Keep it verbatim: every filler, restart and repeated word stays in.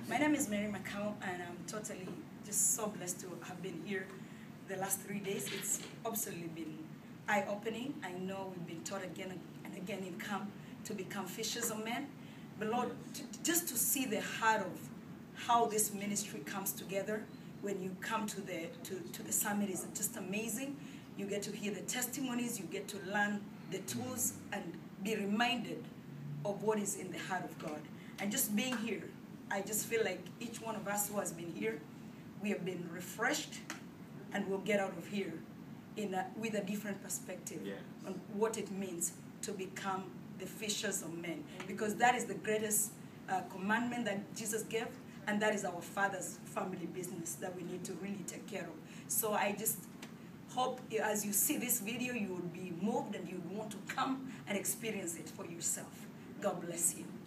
My name is Mary Makau, and I'm totally just so blessed to have been here the last three days. It's absolutely been eye-opening. I know we've been taught again and again in K A M to become fishers of men. But Lord, to, just to see the heart of how this ministry comes together when you come to the, to, to the summit is just amazing. You get to hear the testimonies, you get to learn the tools and be reminded of what is in the heart of God. And just being here, I just feel like each one of us who has been here, we have been refreshed, and we'll get out of here in a, with a different perspective yes. on what it means to become the fishers of men. Because that is the greatest uh, commandment that Jesus gave, and that is our Father's family business that we need to really take care of. So I just hope as you see this video, you will be moved and you want to come and experience it for yourself. God bless you.